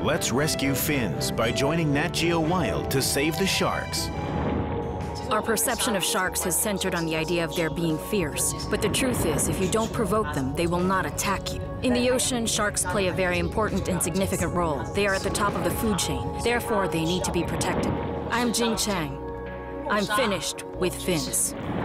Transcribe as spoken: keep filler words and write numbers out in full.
Let's rescue fins by joining NatGeo Wild to save the sharks. Our perception of sharks has centered on the idea of their being fierce. But the truth is, if you don't provoke them, they will not attack you. In the ocean, sharks play a very important and significant role. They are at the top of the food chain. Therefore, they need to be protected. I'm Jing Chang. I'm finished with fins.